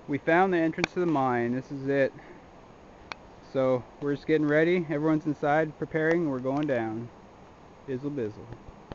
We found the entrance to the mine. This is it. So we're just getting ready. Everyone's inside preparing. We're going down. Bizzle bizzle.